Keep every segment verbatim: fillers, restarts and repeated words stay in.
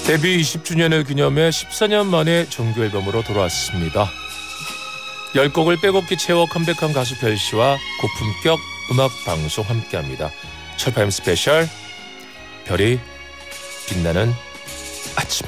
데뷔 이십 주년을 기념해 십사 년 만에 정규 앨범으로 돌아왔습니다. 열 곡을 빼곡히 채워 컴백한 가수 별씨와 고품격 음악 방송 함께합니다. 철파엠 스페셜 별이 빛나는 아침에.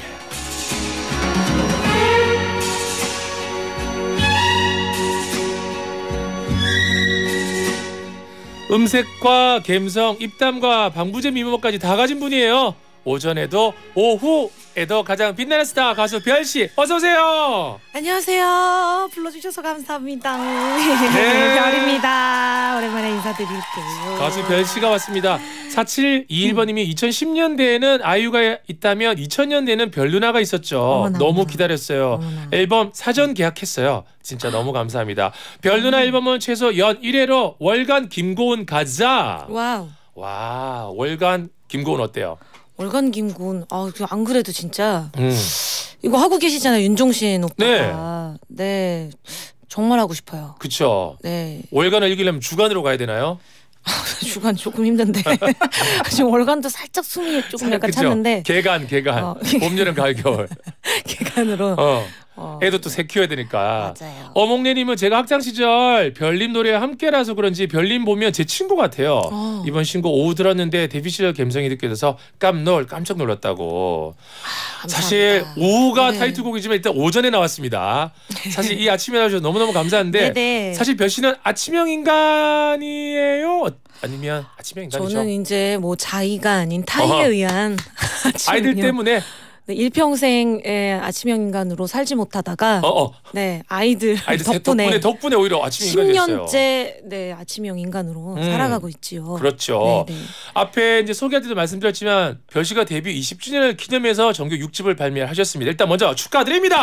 음색과 감성, 입담과 방부제 미모까지 다 가진 분이에요. 오전에도 오후에도 가장 빛나는 스타 가수 별씨, 어서 오세요. 안녕하세요. 불러주셔서 감사합니다. 네. 별입니다. 오랜만에 인사드릴게요. 가수 별씨가 왔습니다. 사칠이일 번님이 음. 이천십 년대에는 아이유가 있다면 이천 년대에는 별누나가 있었죠. 어머나, 너무 어머나. 기다렸어요. 어머나. 앨범 사전 계약했어요. 진짜 너무 감사합니다. 별누나 음. 앨범은 최소 연 일 회로 월간 김고은 가자. 와우. 와, 월간 김고은 어때요? 월간 김고은, 아, 안 그래도 진짜 음. 이거 하고 계시잖아요, 윤종신 오빠가. 네. 네, 정말 하고 싶어요. 그렇죠. 네. 월간을 이기려면 주간으로 가야 되나요? 주간 조금 힘든데 지금 월간도 살짝 숨이 조금 약간 그쵸? 찼는데. 개간, 개간. 어. 봄, 여름, 가을, 겨울. 개간으로. 어. 어. 애도 또 새 키워야 되니까. 맞아요. 어몽래님은 제가 학창 시절 별님 노래와 함께라서 그런지 별님 보면 제 친구 같아요. 어. 이번 신곡 오후 들었는데 데뷔 시절 감성이 느껴져서 깜놀 깜짝 놀랐다고. 아, 사실 오후가 네. 타이틀곡이지만 일단 오전에 나왔습니다. 사실 이 아침에 나와주셔서 너무너무 감사한데 네네. 사실 별씨는 아침형 인간이에요? 아니면 아침형 인간이죠? 저는 이제 뭐 자의가 아닌 타의에 어허. 의한 아이들 때문에 네, 일평생의 아침형 인간으로 살지 못하다가 어어. 네 아이들, 아이들 덕분에, 덕분에 덕분에 오히려 아침형 인간이 됐어요. 십 년째 네 아침형 인간으로 음, 살아가고 있지요. 그렇죠. 네네. 앞에 이제 소개할 때도 말씀드렸지만 별씨가 데뷔 이십 주년을 기념해서 정규 육 집을 발매하셨습니다. 일단 먼저 축하드립니다.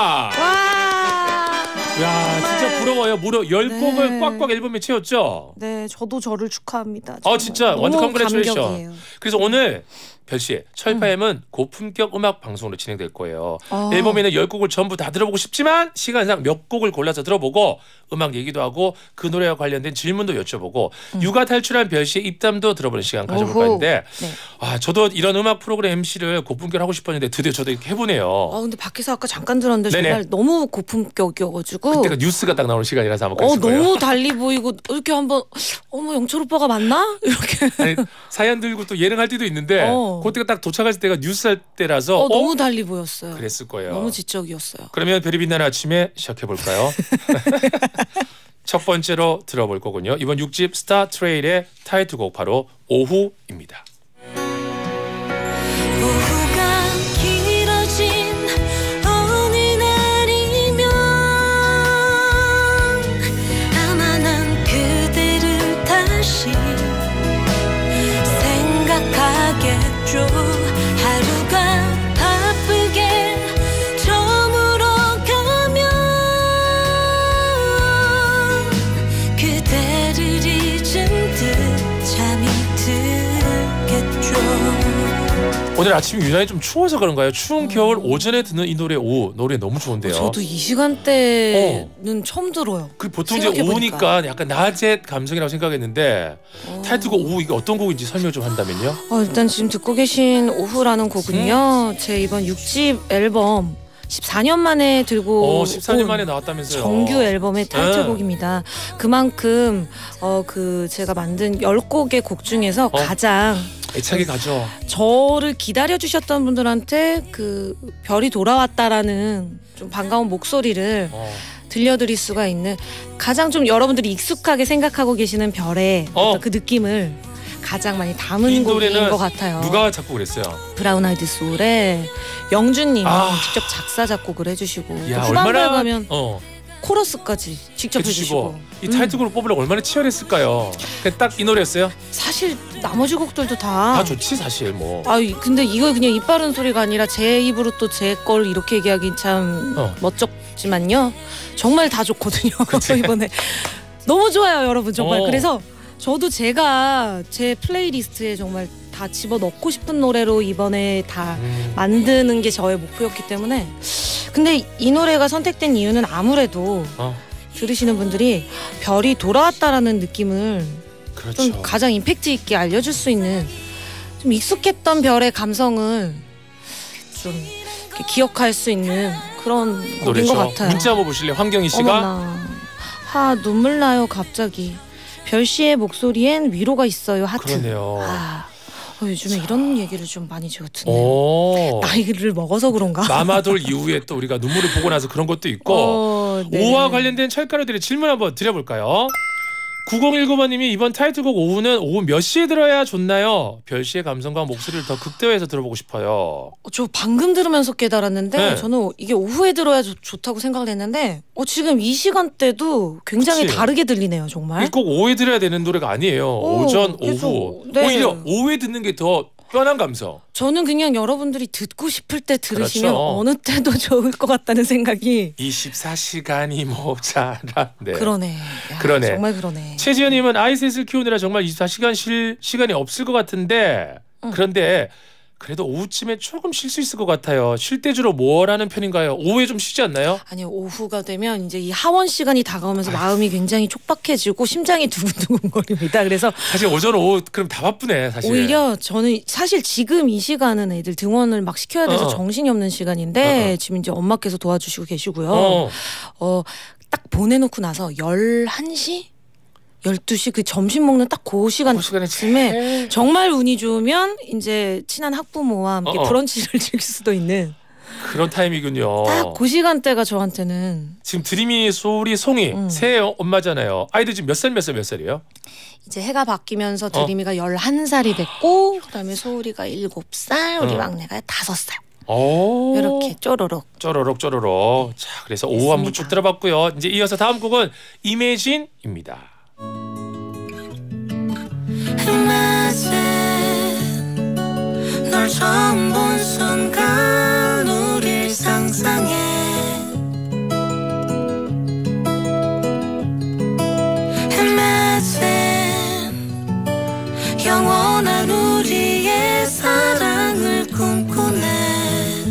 와. 야 진짜 부러워요. 무려 열 네. 곡을 꽉꽉 앨범에 채웠죠. 네, 저도 저를 축하합니다. 아 진짜 완전 컨그레츄레이션. 그래서 오늘 별씨 철파엠은 음. 고품격 음악 방송으로 진행될 거예요. 어. 앨범에는 열 곡을 전부 다 들어보고 싶지만 시간상 몇 곡을 골라서 들어보고 음악 얘기도 하고 그 노래와 관련된 질문도 여쭤보고 음. 육아 탈출한 별씨의 입담도 들어보는 시간 가져볼까 하는데 네. 아 저도 이런 음악 프로그램 엠씨를 고품격 하고 싶었는데 드디어 저도 이렇게 해보네요. 아 근데 밖에서 아까 잠깐 들었는데 네네. 정말 너무 고품격이어가지고 그때가 뉴스가 딱 나오는 시간이라서 아마 그랬을 어, 거예요. 너무 달리 보이고 이렇게 한번 어머 영철 오빠가 맞나? 이렇게 아니, 사연 들고 또 예능할 때도 있는데 어. 그때가 딱 도착할 때가 뉴스 할 때라서 어, 너무 어? 달리 보였어요. 그랬을 거예요. 너무 지적이었어요. 그러면 별이 빛나는 아침에 시작해볼까요? 첫 번째로 들어볼 거군요. 이번 육 집 스타 트레일의 타이틀곡 바로 오후입니다. 하루가 바쁘게 저물어가면 그대를 잊은 듯 잠이 들겠죠. 오늘 아침이 유난히 좀 추워서 그런가요? 추운 겨울 오전에 듣는 이 노래 오후 노래 너무 좋은데요. 저도 이 시간대는 어. 처음 들어요. 그 보통 이제 오후니까 약간 낮의 감성이라고 생각했는데 어. 타이틀곡 오후 이게 어떤 곡인지 설명 좀 한다면요? 어, 일단 지금 듣고 계신 오후라는 곡은요. 음? 제 이번 육 집 앨범 십사 년 만에 들고 어, 십사 년 만에 나왔다면서요. 정규 앨범의 타이틀곡입니다. 네. 그만큼 어, 그 제가 만든 열 곡의 곡 중에서 어? 가장 애착이 가죠. 저를 기다려주셨던 분들한테 그 별이 돌아왔다라는 좀 반가운 목소리를 어. 들려드릴 수가 있는 가장 좀 여러분들이 익숙하게 생각하고 계시는 별의 어. 그 느낌을 가장 많이 담은 곡인 것 같아요. 누가 작곡을 했어요? 브라운 아이드 소울의 영준님이 아. 직접 작사 작곡을 해주시고 야, 후반부에 얼마나... 가면 어. 코러스까지 직접 해주시고 이 타이틀곡을 음. 뽑으려고 얼마나 치열했을까요? 딱 이 노래였어요? 사실 나머지 곡들도 다 다 좋지 사실 뭐. 아 근데 이거 그냥 입 바른 소리가 아니라 제 입으로 또 제 걸 이렇게 얘기하기 참 어. 멋쩍지만요. 정말 다 좋거든요. 이번에 너무 좋아요 여러분 정말. 어. 그래서 저도 제가 제 플레이리스트에 정말 다 집어넣고 싶은 노래로 이번에 다 음. 만드는 게 저의 목표였기 때문에 근데 이 노래가 선택된 이유는 아무래도 어. 들으시는 분들이 별이 돌아왔다라는 느낌을 그렇죠. 좀 가장 임팩트 있게 알려줄 수 있는 좀 익숙했던 별의 감성을 좀 기억할 수 있는 그런 곡인 노래죠. 것 같아요. 문자 한번 보실래요? 황경희 씨가. 어머나. 하 눈물 나요 갑자기. 별 씨의 목소리엔 위로가 있어요. 하트. 그러네요. 아, 어, 요즘에 자. 이런 얘기를 좀 많이 제가 듣네요. 나이를 먹어서 그런가? 마마돌 이후에 또 우리가 눈물을 보고 나서 그런 것도 있고. 어, 네. 오후와 관련된 철가루들의 질문 한번 드려볼까요? 구공일구 번님이 이번 타이틀곡 오후는 오후 몇 시에 들어야 좋나요? 별 씨의 감성과 목소리를 더 극대화해서 들어보고 싶어요. 어, 저 방금 들으면서 깨달았는데 네. 저는 이게 오후에 들어야 좋, 좋다고 생각을 했는데 어, 지금 이 시간대도 굉장히 그치? 다르게 들리네요. 정말. 꼭 오후에 들어야 되는 노래가 아니에요. 오, 오전, 계속, 오후. 네. 오히려 오후에 듣는 게 더 편한 감성. 저는 그냥 여러분들이 듣고 싶을 때 들으시면 그렇죠. 어느 때도 좋을 것 같다는 생각이. 이십사 시간이 모자라. 네. 그러네. 야, 그러네. 정말 그러네. 최지연님은 아이셋을 키우느라 정말 이십사 시간 쉴 시간이 없을 것 같은데 응. 그런데 그래도 오후쯤에 조금 쉴 수 있을 것 같아요. 쉴 때 주로 뭘 하는 편인가요? 오후에 좀 쉬지 않나요? 아니요. 오후가 되면 이제 이 하원 시간이 다가오면서 아유. 마음이 굉장히 촉박해지고 심장이 두근두근거립니다. 그래서 사실 오전 오후 그럼 다 바쁘네. 사실. 오히려 저는 사실 지금 이 시간은 애들 등원을 막 시켜야 돼서 어. 정신이 없는 시간인데 어. 지금 이제 엄마께서 도와주시고 계시고요. 어. 어, 딱 보내놓고 나서 열한 시? 열두 시 그 점심 먹는 딱 그 시간쯤에 정말 운이 좋으면 이제 친한 학부모와 함께 어어. 브런치를 즐길 수도 있는 그런 타임이군요. 딱 그 시간대가 저한테는. 지금 드림이 소리 송이 응. 새 엄마잖아요. 아이들 지금 몇 살 몇 살 몇 살이에요? 이제 해가 바뀌면서 드림이가 어. 열한 살이 됐고 그다음에 소울이가 일곱 살 우리 어. 막내가 다섯 살. 오. 이렇게 쪼로록 쪼로록 쪼로록. 자, 그래서 오후 한번 쭉 들어봤고요. 이제 이어서 다음 곡은 이매진입니다. 널 처음 본 순간 우릴 상상해 Imagine 영원한 우리의 사랑을 꿈꾸네.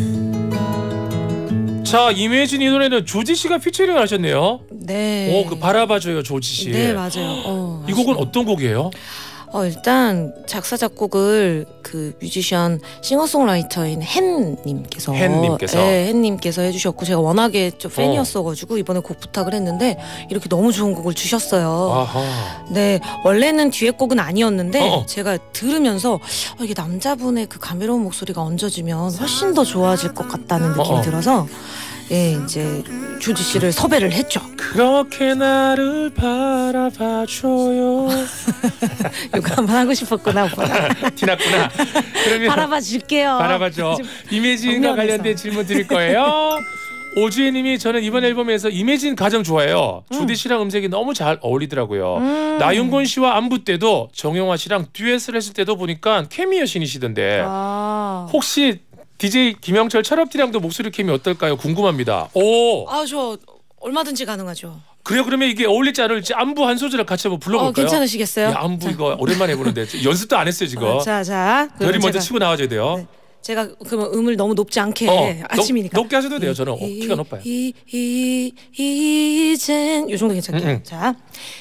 자, 임혜진 이 노래는 조지 씨가 피처링을 하셨네요. 네. 오, 그 바라봐줘요 조지 씨. 네, 맞아요. 어, 이 곡은 어떤 곡이에요? 어, 일단 작사 작곡을 그 뮤지션 싱어송라이터인 헨님께서 헨님께서 네, 헨님께서 해주셨고 제가 워낙에 좀 팬이었어가지고 이번에 곡 부탁을 했는데 이렇게 너무 좋은 곡을 주셨어요. 아하. 네, 원래는 듀엣곡은 아니었는데 어어. 제가 들으면서 어, 이게 남자분의 그 감미로운 목소리가 얹어지면 훨씬 더 좋아질 것 같다는 느낌이 어어. 들어서 예, 이제 조지 씨를 섭외를 했죠. 그렇게 나를 바라봐줘요. 이거 한번 하고 싶었구나 오빠가. 티났구나. 그러면 바라봐 줄게요. 바라봐줘. 이매진과 관련된 질문 드릴 거예요. 오주혜님이 저는 이번 앨범에서 이매진 가장 좋아해요. 음. 조디 씨랑 음색이 너무 잘 어울리더라고요. 음. 나윤건 씨와 안부 때도 정영화 씨랑 듀엣을 했을 때도 보니까 케미 여신이시던데 아. 혹시 디제이 김영철 철업디랑도 목소리 케미 어떨까요? 궁금합니다. 오. 아, 저 얼마든지 가능하죠. 그래요? 그러면 이게 어울릴지 안 어울릴지 안부 한 소절을 같이 한번 불러볼까요? 어, 괜찮으시겠어요? 야, 안부 자. 이거 오랜만에 해보는데 연습도 안 했어요 지금. 어, 자, 자. 별이 먼저 치고 나와줘야 돼요. 네. 제가 그러면 음을 너무 높지 않게 어, 아침이니까 높, 높게 하셔도 돼요. 저는 어, 키가 높아요. 이, 이, 이, 이젠 요 정도 괜찮게. 음, 음. 자.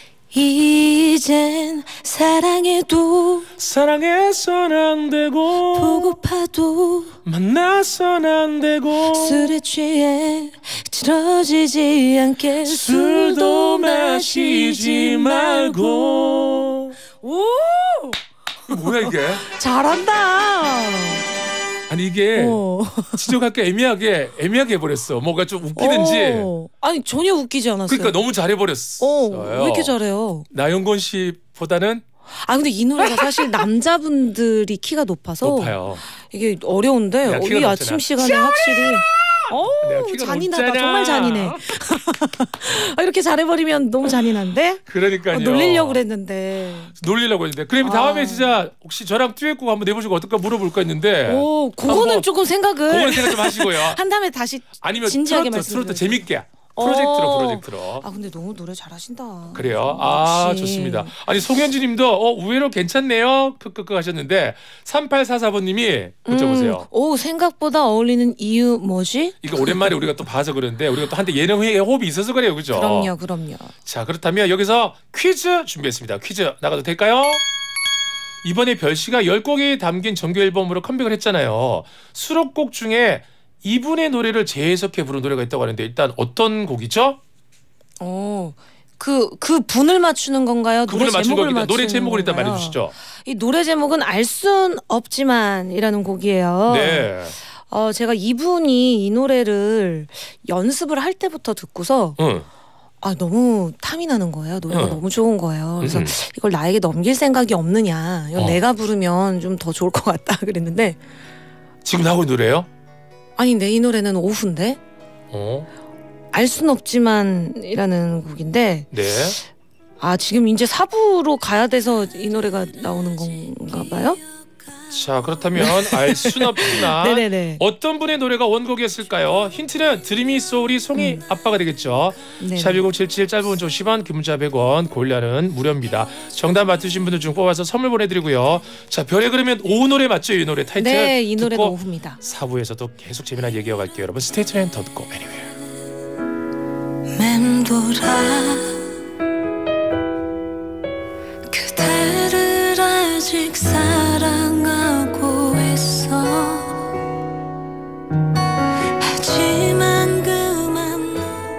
이젠 사랑해도 사랑해선 안 되고 보고파도 만나선 안 되고 술에 취해 틀어지지 않게 술도 마시지 말고. 오! 뭐야 이게? 잘한다. 아니 이게 지적할 게 애매하게 애매하게 해버렸어. 뭐가 좀 웃기든지. 오. 아니 전혀 웃기지 않았어요. 그러니까 너무 잘해버렸어요. 오, 왜 이렇게 잘해요? 나영건 씨보다는. 아 근데 이 노래가 사실 남자분들이 키가 높아서 높아요. 이게 어려운데 이 아침 시간에 확실히. 어, 잔인하다. 정말 잔인해. 아, 이렇게 잘해버리면 너무 잔인한데? 그러니까요. 어, 놀리려고 그랬는데. 놀리려고 했는데. 그럼 아. 다음에 진짜 혹시 저랑 듀엣곡 한번 내보시고 어떨까 물어볼까 했는데. 오, 그거는 뭐, 조금 생각을. 그거는 생각 좀 하시고요. 한 다음에 다시 아니면 진지하게 트로트, 트로트 재밌게. 프로젝트로 프로젝트로. 아 근데 너무 노래 잘하신다. 그래요? 아 역시. 좋습니다. 아니 송현주님도 어 의외로 괜찮네요. 크크크 하셨는데 삼팔사사 번님이 문자 음, 보세요. 오 생각보다 어울리는 이유 뭐지? 이거 오랜만에 우리가 또 봐서 그런데 우리가 또 한때 예능회에 호흡이 있어서 그래요, 그죠? 그럼요, 그럼요. 자 그렇다면 여기서 퀴즈 준비했습니다. 퀴즈 나가도 될까요? 이번에 별씨가 열 곡이 담긴 정규 앨범으로 컴백을 했잖아요. 수록곡 중에 이분의 노래를 재해석해 부른 노래가 있다고 하는데 일단 어떤 곡이죠? 어, 그, 그 분을 맞추는 건가요? 그 분을 맞추는 겁니다. 노래 제목을 일단 건가요? 말해주시죠. 이 노래 제목은 알 순 없지만이라는 곡이에요. 네. 어, 제가 이분이 이 노래를 연습을 할 때부터 듣고서 응. 아 너무 탐이 나는 거예요. 노래가 응. 너무 좋은 거예요. 그래서 응. 이걸 나에게 넘길 생각이 없느냐. 이건 어. 내가 부르면 좀 더 좋을 것 같다 그랬는데 지금 나오는 노래요? 아닌데 이 노래는 오후인데 어. 알 순 없지만이라는 곡인데 네. 아 지금 이제 사 부로 가야 돼서 이 노래가 나오는 건가 봐요? 자 그렇다면 알 순 없지만 네네네. 어떤 분의 노래가 원곡이었을까요? 힌트는 드림이 소울이 송이 음. 아빠가 되겠죠. 네네. 샵 일공칠칠 짧은 문자 오십 원 긴 문자 백 원 고릴라는 무료입니다. 정답 맞추신 분들 중 뽑아서 선물 보내드리고요. 자 별에 그러면 오후 노래 맞죠? 이 노래 타이틀 네, 이 노래도 듣고 오후입니다. 사 부에서도 계속 재미나게 얘기해 갈게요. 여러분 스테이 튜 앤 더 듣고 anywhere. 맴돌아 그대를 아직 사랑하고 있어 하지만 그만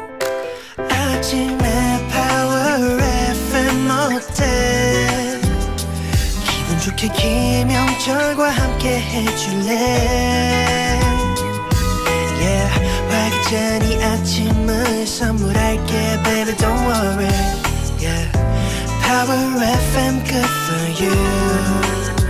아침에 파워 에프엠 어때 기분 좋게 김영철과 함께 해줄래 yeah 활기찬 이 아침을 선물할게 baby don't worry yeah Power 에프엠 good for you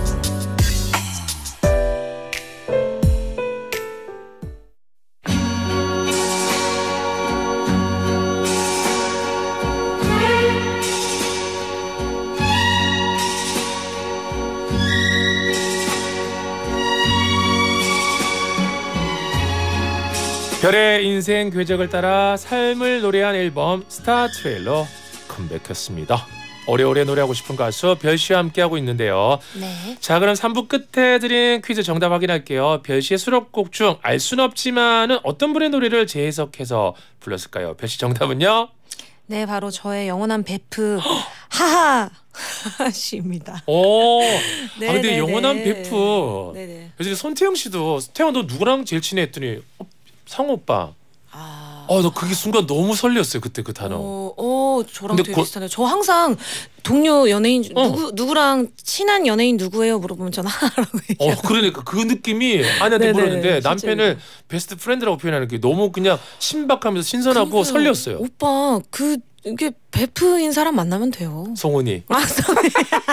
별의 인생 궤적을 따라 삶을 노래한 앨범 스타 트레일러 컴백했습니다. 오래오래 노래하고 싶은 가수 별씨와 함께하고 있는데요. 네. 자 그럼 삼 부 끝에 드린 퀴즈 정답 확인할게요. 별씨의 수록곡 중 알 순 없지만은 어떤 분의 노래를 재해석해서 불렀을까요? 별씨 정답은요? 네, 바로 저의 영원한 베프 하하 씨입니다. 오, 네, 아 근데 네, 영원한 네. 베프. 네네. 요즘 손태영 씨도 태영 너 누구랑 제일 친해 했더니 어, 상호 오빠. 아, 어, 너 그게 순간 너무 설레었어요 그때 그 단어. 어, 어, 저랑 근데 되게 고- 비슷하네요. 저 항상 동료 연예인 중- 어. 누구 누구랑 친한 연예인 누구예요? 물어보면 저는 하라고 얘기해요. 어 그러니까 그 느낌이 아내한테 네네, 물었는데 진짜 남편을 베스트 프렌드라고 표현하는 게 너무 그냥 신박하면서 신선하고 그러니까요. 설레었어요. 오빠 그 이게 베프인 사람 만나면 돼요. 송은이 아, sorry.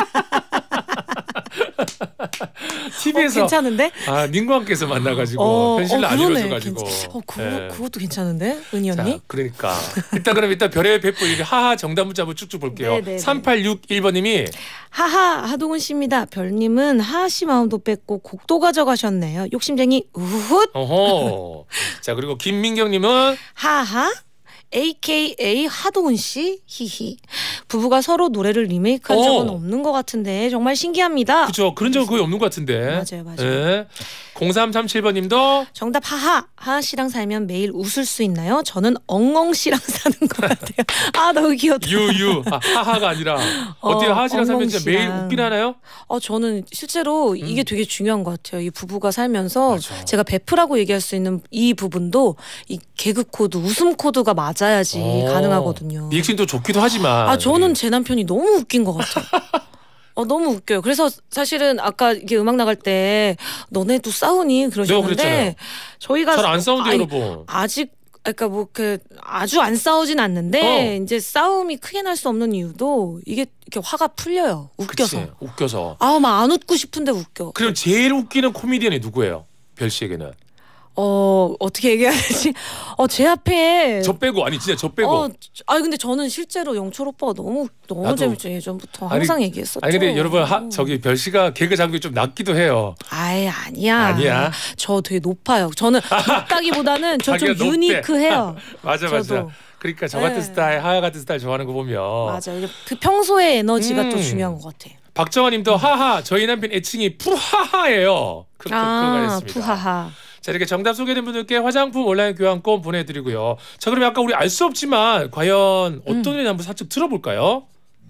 티비에서 어, 괜찮은데? 아 님과께서 만나가지고 어, 현실을 어, 안 그러네. 이뤄줘가지고. 괜찮- 어, 그거, 예. 그것도 괜찮은데? 은희 자, 언니? 그러니까 일단 그럼 일단 별의 베프 이렇게 하하 정답 문자 한번 쭉쭉 볼게요. 네네네. 삼팔육일 번님이 하하 하동훈 씨입니다. 별님은 하하 씨 마음도 뺏고 곡도 가져가셨네요. 욕심쟁이 우훗 어허. 자 그리고 김민경님은 하하 에이케이에이 하동훈 씨 히히 부부가 서로 노래를 리메이크한 어. 적은 없는 것 같은데 정말 신기합니다. 그죠 그런 적은 거의 없는 것 같은데. 맞아요, 맞아요. 예. 공삼삼칠 번님도 정답 하하 하하 씨랑 살면 매일 웃을 수 있나요? 저는 엉엉 씨랑 사는 것 같아요. 아 너무 귀엽다. 유유 아, 하하가 아니라 어때요? 어, 하하 씨랑 살면 진짜 매일 엉엉 웃긴 하나요? 어 저는 실제로 이게 되게 중요한 것 같아요. 이 부부가 살면서 음. 맞아. 제가 베프라고 얘기할 수 있는 이 부분도 이 개그 코드, 웃음 코드가 맞아야지 어. 가능하거든요. 리액션도 좋기도 하지만. 아 저는 우리. 제 남편이 너무 웃긴 것 같아요. 어 너무 웃겨요. 그래서 사실은 아까 이게 음악 나갈 때 너네도 싸우니 그랬잖아요. 그러셨는데 저희가 잘 안 싸운데 아니, 여러분. 아직 그러니까 뭐 그 아주 안 싸우진 않는데 어. 이제 싸움이 크게 날 수 없는 이유도 이게 이렇게 화가 풀려요. 웃겨서. 그치, 웃겨서. 아 막 안 웃고 싶은데 웃겨. 그럼 제일 웃기는 코미디언이 누구예요? 별 씨에게는. 어 어떻게 얘기해야 되지? 어 제 앞에 저 빼고 아니 진짜 저 빼고. 어, 아 근데 저는 실제로 영철 오빠가 너무 너무 나도- 재밌죠. 예전부터 아니, 항상 얘기했었죠. 아니 근데 여러분 하, 저기 별 씨가 개그 장벽이 좀 낮기도 해요. 아예 아니야. 아니야. 저 되게 높아요. 저는 높다기보다는 저 좀 자기가 높대. 유니크해요. 맞아 맞아. 저도. 그러니까 저 같은 네. 스타일, 하하 같은 스타일 좋아하는 거 보면. 맞아. 이게 그 평소의 에너지가 음. 또 중요한 것 같아. 박정환님도 하하 저희 남편 애칭이 푸하하예요. 크크크가 아 됐습니다. 푸하하. 자 이렇게 정답 소개된 분들께 화장품 온라인 교환권 보내드리고요. 자 그럼 아까 우리 알 수 없지만 과연 어떤 노래 한번 살짝 들어볼까요?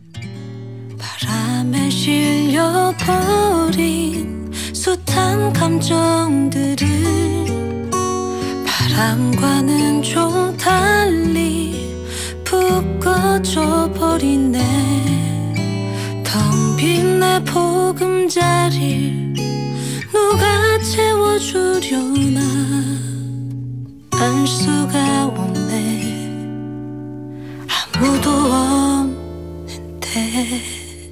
바람에 실려버린 숱한 감정들을 바람과는 좀 달리 푹 꺼져 버리네. 텅 빈 내 보금자리를 누가 채워주려나 알 수가 없네. 아무도 없는데.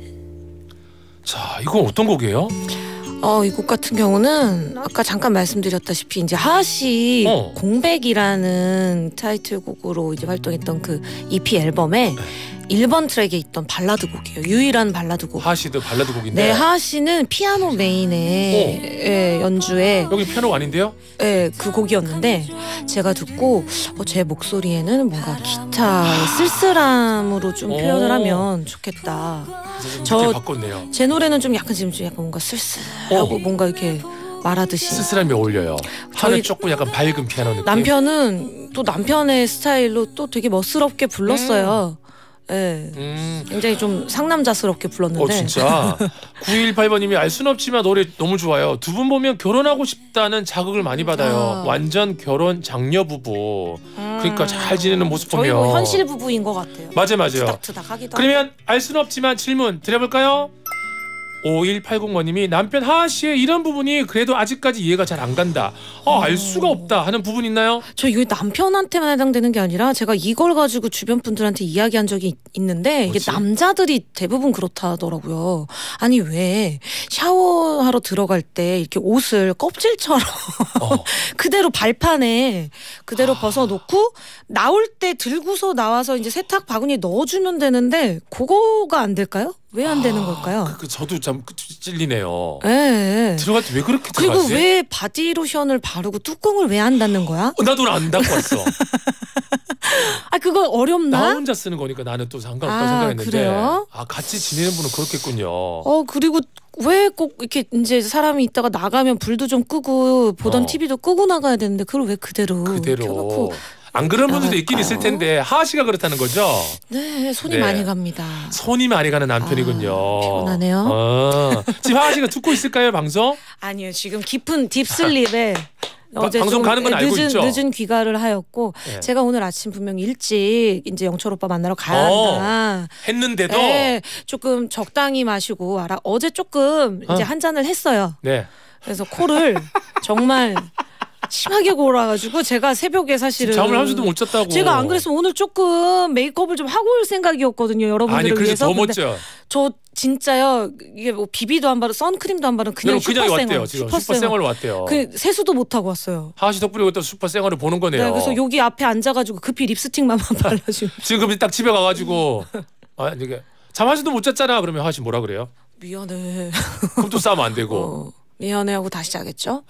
자, 이건 어떤 곡이에요? 어, 이 곡 같은 경우는 아까 잠깐 말씀드렸다시피 이제 하하 씨 어. 공백이라는 타이틀곡으로 이제 활동했던 그 이피 앨범에 일 번 트랙에 있던 발라드 곡이에요. 유일한 발라드 곡. 하하 씨도 발라드 곡인데. 네, 하하 씨는 피아노 메인의 예, 연주에 여기 피아노 아닌데요? 예, 그 곡이었는데 제가 듣고 어, 제 목소리에는 뭔가 기타의 쓸쓸함으로 좀 표현을 하면 좋겠다. 저 바꿨네요. 제 노래는 좀 약간 지금 좀 약간 뭔가 쓸쓸하고 어. 뭔가 이렇게 말하듯이 쓸쓸함이 어울려요. 저는 저희 조금 약간 밝은 피아노 느낌. 남편은 또 남편의 스타일로 또 되게 멋스럽게 불렀어요. 예. 음. 굉장히 좀 상남자스럽게 불렀는데. 어 진짜. 구이일팔 번님이 알 순 없지만 노래 너무 좋아요. 두 분 보면 결혼하고 싶다는 자극을 많이 받아요. 아. 완전 결혼 장녀 부부. 음. 그러니까 잘 지내는 모습 보면. 저희 뭐 현실 부부인 것 같아요. 맞아요, 맞아요. 투닥투닥하기도 그러면 알 수는 없지만 질문 드려볼까요? 오일팔공 번님이 남편 하하 씨의 이런 부분이 그래도 아직까지 이해가 잘 안 간다. 어, 알 수가 없다 하는 부분 있나요? 저 이거 남편한테만 해당되는 게 아니라 제가 이걸 가지고 주변 분들한테 이야기한 적이 있는데 이게 뭐지? 남자들이 대부분 그렇다더라고요. 아니 왜 샤워하러 들어갈 때 이렇게 옷을 껍질처럼 어. 그대로 발판에 그대로 벗어놓고 나올 때 들고서 나와서 이제 세탁 바구니에 넣어주면 되는데 그거가 안 될까요? 왜 안 되는 걸까요? 그, 그 저도 참 찔리네요. 네. 들어갈 때 왜 그렇게 그리고 들어가지? 왜 바디로션을 바르고 뚜껑을 왜 안 닫는 거야? 어, 나도 안 닫고 왔어. 아 그거 어렵나? 나 혼자 쓰는 거니까 나는 또 상관없다고 아, 생각했는데 그래요? 아 같이 지내는 분은 그렇겠군요. 어 그리고 왜 꼭 이렇게 이제 사람이 있다가 나가면 불도 좀 끄고 보던 어. 티비도 끄고 나가야 되는데 그걸 왜 그대로 그대로 켜놓고 안 그런 분들도 있긴 나갈까요? 있을 텐데 하하 씨가 그렇다는 거죠? 네 손이 네. 많이 갑니다. 손이 많이 가는 남편이군요. 아, 피곤하네요. 어. 지금 하하 씨가 듣고 있을까요 방송? 아니요 지금 깊은 딥슬립에 어제 방송 좀 가는 건 알고 늦은, 있죠? 늦은 귀가를 하였고 네. 제가 오늘 아침 분명 일찍 이제 영철 오빠 만나러 가야 한다. 어, 했는데도 네, 조금 적당히 마시고 알아. 어제 조금 이제 어. 한 잔을 했어요. 네. 그래서 코를 정말 심하게 골아가지고 제가 새벽에 사실은 잠을 한 주도 못 잤다고. 제가 안 그랬으면 오늘 조금 메이크업을 좀 하고 올 생각이었거든요. 여러분들을 아니 그래서 위해서. 더 근데 멋져. 저 진짜요. 이게 뭐 비비도 안 바르고 선크림도 안 바르고 그냥 그냥 슈퍼생얼. 왔대요. 지금 슈퍼생활로 왔대요. 그 세수도 못 하고 왔어요. 하하 씨 덕분에 또 슈퍼생활을 보는 거네요. 네, 그래서 여기 앞에 앉아가지고 급히 립스틱만 발라주고. 지금 급히 딱 집에 가가지고 아 이게 잠 한 주도 못 잤잖아. 그러면 하하 씨 뭐라 그래요? 미안해. 그럼 또 싸우면 안 되고. 어, 미안해 하고 다시 자겠죠?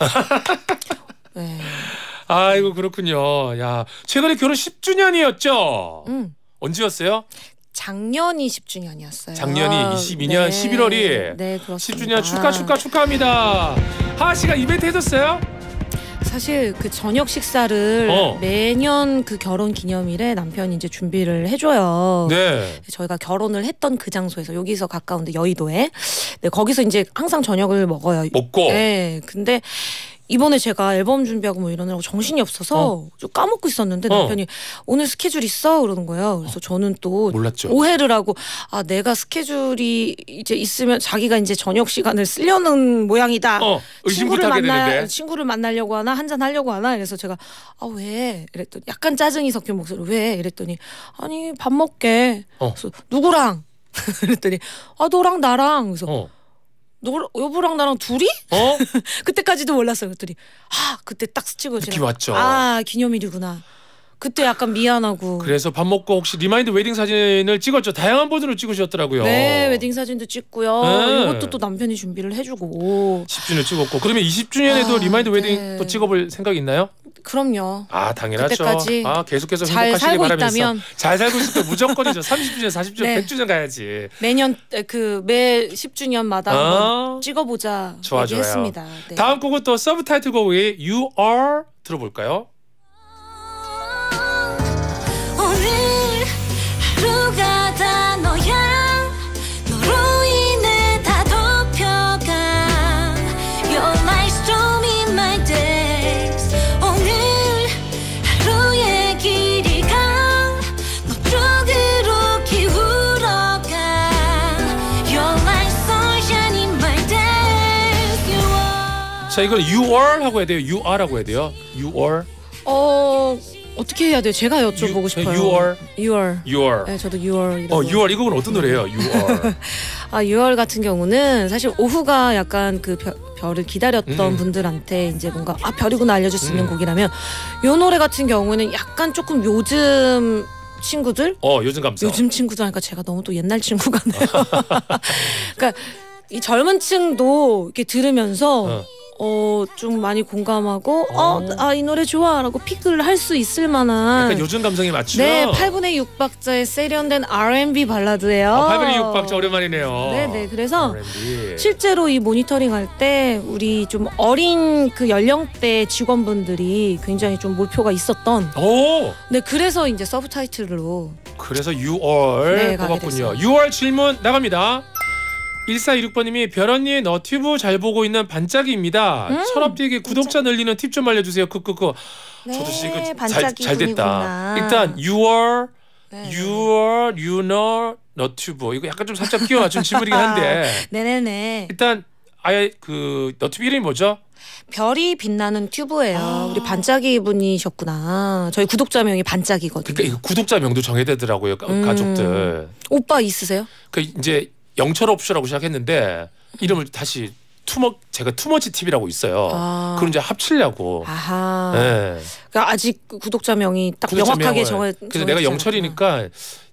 네. 아이고 그렇군요. 야 최근에 결혼 십 주년이었죠. 음. 언제였어요? 작년이 십 주년이었어요. 작년이 이십이 년 네. 십일월이 네, 그렇습니다. 십 주년 축하 축하 축하합니다. 하하 씨가 이벤트 해줬어요? 사실 그 저녁 식사를 어. 매년 그 결혼 기념일에 남편이 이제 준비를 해줘요. 네. 저희가 결혼을 했던 그 장소에서 여기서 가까운데 여의도에 네, 거기서 이제 항상 저녁을 먹어요. 먹고. 네, 근데 이번에 제가 앨범 준비하고 뭐 이러느라고 정신이 없어서 어. 좀 까먹고 있었는데 남편이 오늘 스케줄 있어 그러는 거예요. 그래서 저는 또 몰랐죠. 오해를 하고 아 내가 스케줄이 이제 있으면 자기가 이제 저녁 시간을 쓰려는 모양이다. 어, 의심부터 친구를 하게 만나 되는데. 친구를 만나려고 하나 한잔 하려고 하나 그래서 제가 아 왜 이랬더니 약간 짜증이 섞인 목소리로 왜 이랬더니 아니 밥 먹게. 어. 그래서 누구랑 그랬더니 아 너랑 나랑 그래서 어. 너 여보랑 나랑 둘이? 어? 그때까지도 몰랐어요. 그랬더니 아 그때 딱 스치고 느낌 제가 왔죠. 아 기념일이구나. 그때 약간 미안하고. 그래서 밥 먹고 혹시 리마인드 웨딩 사진을 찍었죠. 다양한 버전으로 찍으셨더라고요. 네 웨딩 사진도 찍고요. 네. 이것도 또 남편이 준비를 해주고. 십 주년 찍었고 그러면 이십 주년에도 아, 리마인드 웨딩 네. 또 찍어볼 생각 있나요? 그럼요. 아 당연하죠. 그때까지 아 계속해서 잘 행복하시길 살고 바라면서 있다면. 잘 살고 있을 때 무조건이죠. 삼십 주년, 사십 주년, 네. 백 주년 가야지. 매년 그 매 십 주년마다 아. 한번 찍어보자 좋아, 좋아요. 얘기했습니다. 네. 다음 곡은 또 서브타이틀 곡의 You Are 들어볼까요? 오늘 하루가 다 너야 너로 인해 다 덮여가 You're my storm in my days 오늘 자, 이건 you are 하고 해야 돼요. you are라고 해야 돼요. you are. 어 어떻게 해야 돼요? 제가 여쭤보고 you, 싶어요. you are. you are. you are. 네, 저도 you are. 어, you are 이건 어떤 노래예요? you are. 아, you are 같은 경우는 사실 오후가 약간 그 별, 별을 기다렸던 음. 분들한테 이제 뭔가 아 별이구나 알려줄 수 있는 음. 곡이라면 요 노래 같은 경우는 약간 조금 요즘 친구들? 어, 요즘 감성. 요즘 친구들 하니까 제가 너무 또 옛날 친구 같네요. 그러니까 이 젊은 층도 이렇게 들으면서 어. 어, 좀 많이 공감하고 어. 어, 아, 이 노래 좋아라고 픽을 할 수 있을 만한 약간 요즘 감성에 맞추죠. 네, 팔분의 육 박자의 세련된 알앤비 발라드예요. 어, 팔분의 육 박자 오랜만이네요. 네, 네. 그래서 알앤비. 실제로 이 모니터링 할 때 우리 좀 어린 그 연령대 직원분들이 굉장히 좀 몰표가 있었던. 오! 네, 그래서 이제 서브 타이틀로 그래서 you are 네, 뽑았군요. 가게 you are 질문 나갑니다. 일사이육 번님이 별언니 너튜브 잘 보고 있는 반짝이입니다. 음, 철업디에게 구독자 늘리는 팁 좀 알려주세요. 크크크. 네, 저도 지금 잘, 반짝이 잘 됐다. 분이구나. 일단 you are, 네, you are, you know, 너튜브 이거 약간 좀 살짝 끼워 맞춘 질문이긴 한데 네네네. 일단 아예 그 너튜브 이름이 뭐죠? 별이 빛나는 튜브예요. 아. 우리 반짝이 분이셨구나. 저희 구독자명이 반짝이거든요. 그러니까 이거 구독자명도 정해야 되더라고요. 음. 가족들. 오빠 있으세요? 그 이제 영철 옵쇼라고 시작했는데 이름을 다시 투머 제가 투머치 티비라고 있어요. 아. 그럼 이제 합치려고. 아하. 네. 그러니까 아직 구독자명이 딱 구독자명을. 명확하게 정해. 그래서 내가 영철이니까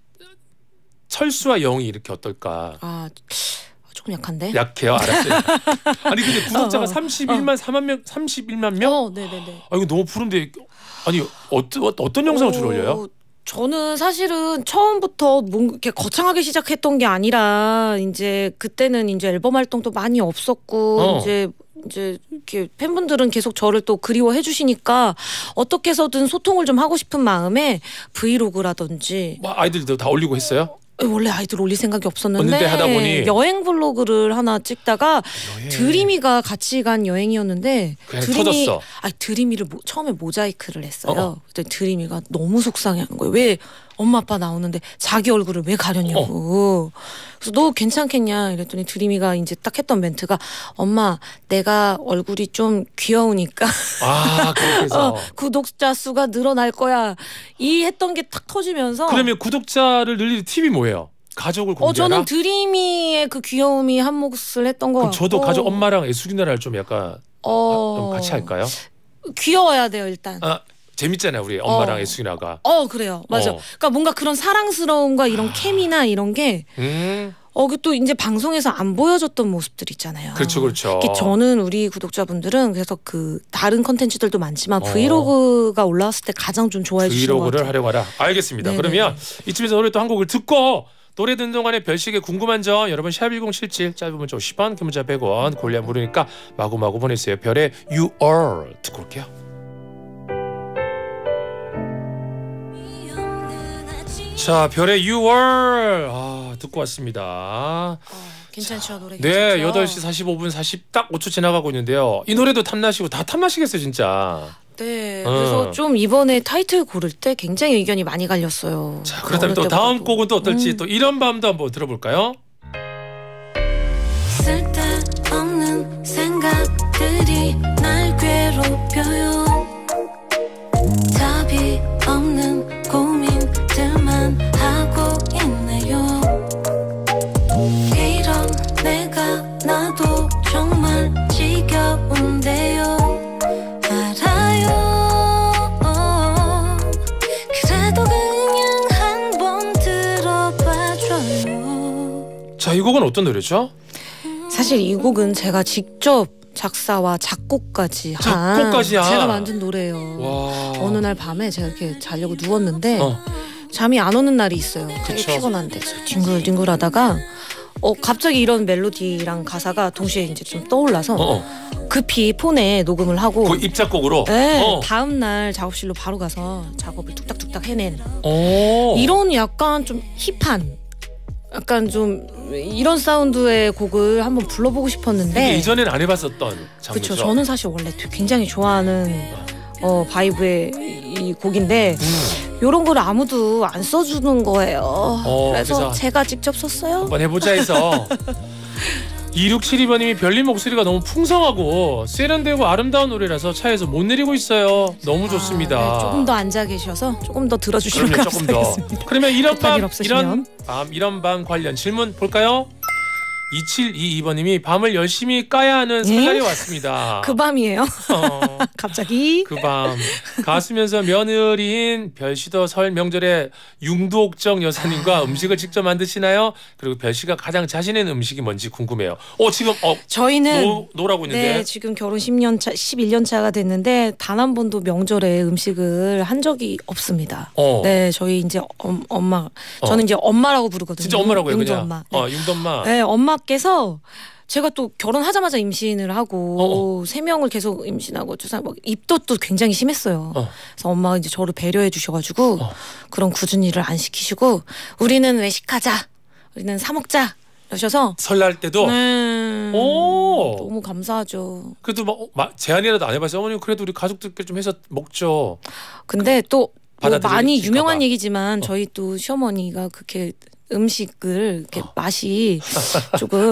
철수와 영이 이렇게 어떨까? 아 조금 약한데. 약해요. 알았어요. 아니 근데 구독자가 어, 어. 삼십일만 사만 명, 삼십일만 명? 어, 네네네. 아 이거 너무 푸른데 아니 어떤 어떤 영상을 주로 올려요? 저는 사실은 처음부터 뭔가 이렇게 거창하게 시작했던 게 아니라 이제 그때는 이제 앨범 활동도 많이 없었고 어. 이제 이제 이렇게 팬분들은 계속 저를 또 그리워해 주시니까 어떻게 해서든 소통을 좀 하고 싶은 마음에 브이로그라든지 뭐 아이들도 다 올리고 했어요? 원래 아이들 올릴 생각이 없었는데 없는데 하다 보니 여행 블로그를 하나 찍다가 여행. 드림이가 같이 간 여행이었는데 그냥 드림이 터졌어. 아 드림이를 모, 처음에 모자이크를 했어요. 어. 그때 드림이가 너무 속상해하는 거예요. 왜 엄마 아빠 나오는데 자기 얼굴을 왜 가렸냐고. 어. 그래서 너 괜찮겠냐 이랬더니 드림이가 이제 딱 했던 멘트가 엄마 내가 얼굴이 좀 귀여우니까 아 그렇게 해서 어, 구독자 수가 늘어날 거야. 이 했던 게 탁 터지면서 그러면 구독자를 늘리는 팁이 뭐예요? 가족을 공개하라? 어 저는 드림이의 그 귀여움이 한 몫을 했던 거 그럼 같고 저도 가족 엄마랑 애숙이 누나를 좀 약간 어... 아, 같이 할까요? 귀여워야 돼요 일단. 아 재밌잖아요 우리 엄마랑 어. 애숙이 누나가. 어 그래요 맞아. 어. 그러니까 뭔가 그런 사랑스러움과 이런 케미나 이런 게 음 어, 그 또 이제 방송에서 안 보여줬던 모습들 있잖아요. 그렇죠 그렇죠. 특히 저는 우리 구독자분들은 그래서 그 다른 컨텐츠들도 많지만 어. 브이로그가 올라왔을 때 가장 좀 좋아해 주시는 것 브이로그를 같아요. 활용하라. 알겠습니다. 네네. 그러면 이쯤에서 노래 또 한 곡을 듣고 노래 듣는 동안에 별식에 궁금한 점 여러분 샵 일공칠칠 짧은 문자 오십 원 긴 문자 백 원 골리앗 무료니까 마구마구 보내주세요. 별의 You Are 듣고 올게요. 자 별의 You Are 아, 듣고 왔습니다. 어, 괜찮죠 노래. 네 괜찮죠? 여덟 시 사십오 분 사십 딱 오 초 지나가고 있는데요. 이 노래도 탐나시고 다 탐나시겠어요 진짜. 네. 어. 그래서 좀 이번에 타이틀 고를 때 굉장히 의견이 많이 갈렸어요. 자 그렇다면 또 어느 다음 때보다도. 곡은 또 어떨지 음. 또 이런 밤도 한번 들어볼까요? 쓸데없는 생각들이 날 괴롭혀요. 답이 없는 고민들만 하고 있네요. 이런 내가 나도 정말 지겨운데요. 알아요. 그래도 그냥 한번 들어봐줘요. 자 이 곡은 어떤 노래죠? 사실 이 곡은 제가 직접 작사와 작곡까지 한 작곡까지 한. 제가 만든 노래예요. 와. 어느 날 밤에 제가 이렇게 자려고 누웠는데 어. 잠이 안 오는 날이 있어요. 되게 그쵸. 피곤한데 뒹굴뒹굴하다가 어 갑자기 이런 멜로디랑 가사가 동시에 이제 좀 떠올라서 어, 어. 급히 폰에 녹음을 하고 그 입작곡으로. 네, 어. 다음 날 작업실로 바로 가서 작업을 뚝딱뚝딱 해낸 오. 이런 약간 좀 힙한 약간 좀 이런 사운드의 곡을 한번 불러보고 싶었는데 이게 이전엔 안 해봤었던 장르죠. 그렇죠. 저는 사실 원래 굉장히 좋아하는 어, 바이브의 이 곡인데 음. 이런 걸 아무도 안 써주는 거예요. 어, 그래서, 그래서 제가 직접 썼어요. 한번 해보자 해서 이육칠이 번님이 별님 목소리가 너무 풍성하고 세련되고 아름다운 노래라서 차에서 못 내리고 있어요. 너무 좋습니다. 아, 네, 조금 더 앉아 계셔서 조금 더 들어주시면 그럼요, 조금 더. 감사하겠습니다. 그러면 이런 밤, 없으시면. 이런 밤, 이런 밤 관련 질문 볼까요? 이칠이이 번님이 밤을 열심히 까야 하는 설날이 왔습니다. 그 밤이에요. 어, 갑자기. 그 밤 가수면서 며느리인 별씨도 설 명절에 융두옥정 여사님과 음식을 직접 만드시나요? 그리고 별씨가 가장 자신 있는 음식이 뭔지 궁금해요. 어 지금 어 저희는 노, 노라고 있는데 네, 지금 결혼 십 년 차, 십일 년 차가 됐는데 단 한 번도 명절에 음식을 한 적이 없습니다. 어. 네, 저희 이제 엄, 엄마 저는 어. 이제 엄마라고 부르거든요. 진짜 엄마라고 해요, 융두 그냥. 엄마. 네. 어, 융두 엄마. 네, 엄마께서 제가 또 결혼하자마자 임신을 하고 세 명을 계속 임신하고 주사 막 입덧도 굉장히 심했어요. 어. 그래서 엄마가 이제 저를 배려해 주셔가지고 어. 그런 굳은 일을 안 시키시고 우리는 외식하자, 우리는 사 먹자. 그러셔서 설날 때도 네, 오 너무 감사하죠. 그래도 뭐 제안이라도 안 해봤어요. 어머님 그래도 우리 가족들끼리 좀 해서 먹죠. 근데 또 뭐 많이 유명한 봐. 얘기지만 어. 저희 또 시어머니가 그렇게 음식을 이렇게 어. 맛이 조금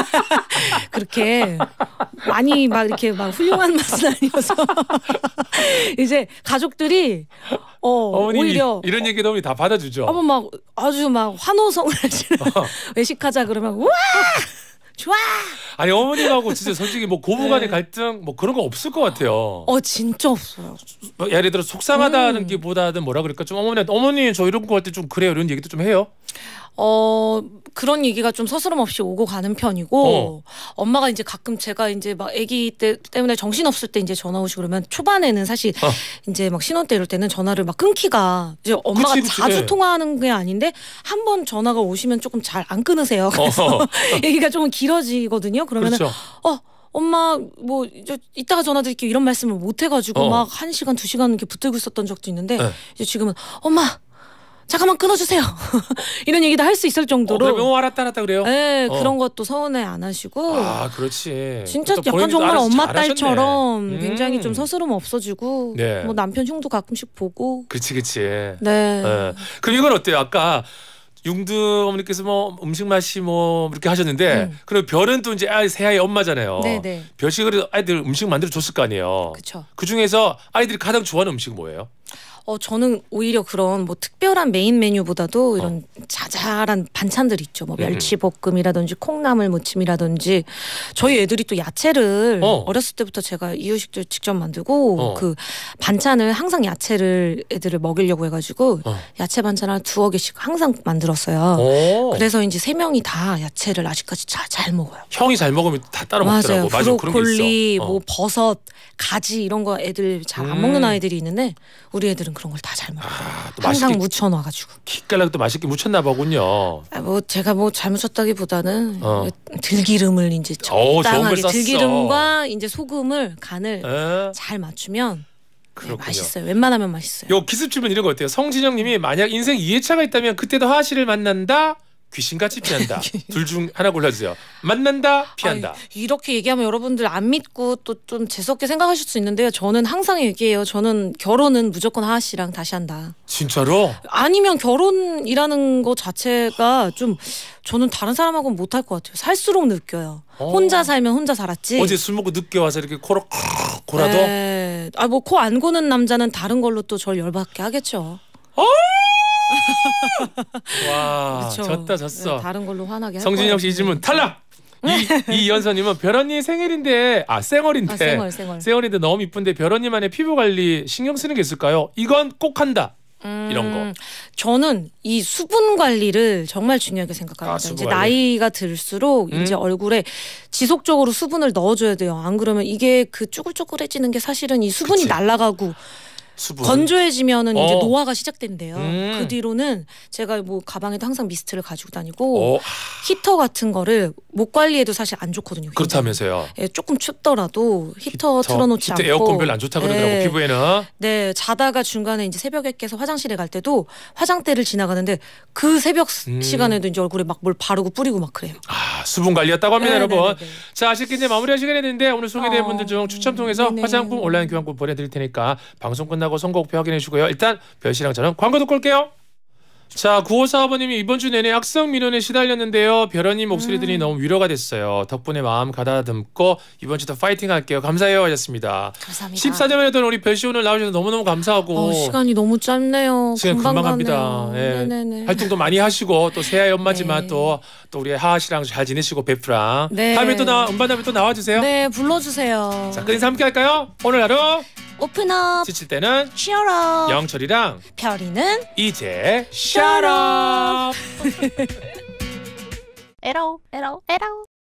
그렇게 많이 막 이렇게 막 훌륭한 맛은 아니어서 이제 가족들이 어 오히려 이런 얘기 너무 다 받아주죠. 어머 막 아주 막 환호성을 하시는 어. 외식하자 그러면 우와 좋아. 아니 어머님하고 진짜 솔직히 뭐 고부간의 네. 갈등 뭐 그런 거 없을 것 같아요. 어 진짜 없어요. 뭐 예를 들어 속상하다는 음. 게보다는 뭐라 그럴까 좀 어머니 어머니 저 이런 거 할 때 좀 그래요 이런 얘기도 좀 해요. 어 그런 얘기가 좀 서스럼 없이 오고 가는 편이고 어. 엄마가 이제 가끔 제가 이제 막 아기 때 때문에 정신 없을 때 이제 전화 오시고 그러면 초반에는 사실 어. 이제 막 신혼 때 이럴 때는 전화를 막 끊기가 이제 엄마가 그치, 그치. 자주 네. 통화하는 게 아닌데 한 번 전화가 오시면 조금 잘 안 끊으세요. 그래서 어. 얘기가 조금 길어지거든요. 그러면은 그렇죠. 어 엄마 뭐 이따가 전화 드릴게요 이런 말씀을 못 해가지고 어. 막 한 시간 두 시간 이렇게 붙들고 있었던 적도 있는데 네. 이제 지금은 엄마 잠깐만 끊어주세요. 이런 얘기도 할 수 있을 정도로. 어, 그러면 알았다 알았다 그래요? 네, 어. 그런 것도 서운해 안 하시고. 아, 그렇지. 진짜 약간 정말 엄마 딸처럼 음. 굉장히 좀 서스름 없어지고. 네. 뭐 남편 흉도 가끔씩 보고. 그렇지, 그렇지. 네. 네. 그럼 이건 어때요? 아까 융두 어머니께서 뭐 음식 맛이 뭐 이렇게 하셨는데, 음. 그리고 별은 또 이제 아이 새아이 엄마잖아요. 네네. 별씨 그래도 아이들 음식 만들어 줬을 거 아니에요. 그렇죠. 그 중에서 아이들이 가장 좋아하는 음식은 뭐예요? 어 저는 오히려 그런 뭐 특별한 메인 메뉴보다도 이런 어. 자잘한 반찬들 있죠. 뭐 멸치볶음이라든지 콩나물 무침이라든지 저희 애들이 또 야채를 어. 어렸을 때부터 제가 이유식들 직접 만들고 어. 그 반찬을 항상 야채를 애들을 먹이려고 해가지고 어. 야채 반찬 한 두어 개씩 항상 만들었어요. 오. 그래서 이제 세 명이 다 야채를 아직까지 잘, 잘 먹어요. 형이 잘 먹으면 다 따라 먹더라고. 맞아요. 브로콜리, 뭐 버섯, 가지 이런 거 애들 잘 안 음. 먹는 아이들이 있는데 우리 애들은 그런 걸 다 잘 먹어요. 아, 항상 묻혀놔가지고. 기깔나게 또 맛있게 묻혔나 보군요. 아, 뭐 제가 뭐 잘 묻혔다기보다는 어. 들기름을 이제 적당하게 들기름과 이제 소금을 간을 에? 잘 맞추면 네, 맛있어요. 웬만하면 맛있어요. 요 기습 질문 이런 거 어때요? 성진영님이 만약 인생 이 회차가 있다면 그때도 하하 씨를 만난다. 귀신같이 피한다. 둘 중 하나 골라주세요. 만난다, 피한다. 아니, 이렇게 얘기하면 여러분들 안 믿고 또 좀 재수없게 생각하실 수 있는데요. 저는 항상 얘기해요. 저는 결혼은 무조건 하하 씨랑 다시 한다. 진짜로? 아니면 결혼이라는 거 자체가 좀 저는 다른 사람하고는 못할 것 같아요. 살수록 느껴요. 어. 혼자 살면 혼자 살았지. 어제 술 먹고 늦게 와서 이렇게 코로 고라도? 네. 아, 뭐 코 안 고는 남자는 다른 걸로 또 절 열받게 하겠죠. 어? 와, 그쵸. 졌다 졌어. 네, 다른 걸로 화나게. 성진영 씨 이 질문 탈락. 이 이연서님은 별언니 생일인데 아 쌩얼인데 아, 쌩얼, 쌩얼. 쌩얼인데 너무 이쁜데 별언니만의 피부 관리 신경 쓰는 게 있을까요? 이건 꼭 한다. 음, 이런 거. 저는 이 수분 관리를 정말 중요하게 생각합니다. 아, 이제 나이가 들수록 음? 이제 얼굴에 지속적으로 수분을 넣어줘야 돼요. 안 그러면 이게 그 쭈글쭈글해지는 게 사실은 이 수분이 그치. 날아가고. 수분. 건조해지면은 어. 이제 노화가 시작된대요. 음. 그 뒤로는 제가 뭐 가방에도 항상 미스트를 가지고 다니고 어. 히터 같은 거를 목 관리에도 사실 안 좋거든요. 그렇다면서요? 예, 조금 춥더라도 히터, 히터 틀어놓지 히터 않고 에어컨 별로 안 좋다 그러더라고 네. 피부에는. 네, 자다가 중간에 이제 새벽에 깨서 화장실에 갈 때도 화장대를 지나가는데 그 새벽 음. 시간에도 이제 얼굴에 막 뭘 바르고 뿌리고 막 그래요. 아, 수분 관리였다고 합니다, 네, 여러분. 네, 네, 네. 자, 아쉽게 이제 마무리할 시간이 됐는데 오늘 소개된 어. 분들 중 추첨 통해서 네네. 화장품 온라인 교환권 보내드릴 테니까 방송 끝나고 선곡표 확인해 주시고요. 일단 별씨랑 저는 광고 듣고 올게요. 자, 구오사오 번님이 이번 주 내내 악성 민원에 시달렸는데요. 별언님 목소리 들이 음. 너무 위로가 됐어요. 덕분에 마음 가다듬고 이번 주도 파이팅 할게요. 감사해요 하셨습니다. 감사합니다. 십사 년 만에 우리 별씨 오늘 나오셔서 너무너무 감사하고. 어, 시간이 너무 짧네요. 시간 금방, 금방 갑니다. 예. 활동도 많이 하시고 또 새해 연말지만 네. 또, 또 우리 하하 씨랑 잘 지내시고 베프랑. 네. 다음에 또 나, 음반 다음에 또 나와주세요. 네, 불러주세요. 자, 끝인사 함께 할까요? 오늘 하루 오픈업 지칠 때는 치얼업 영철이랑 별이는 이제 샷업 에러 에러 에러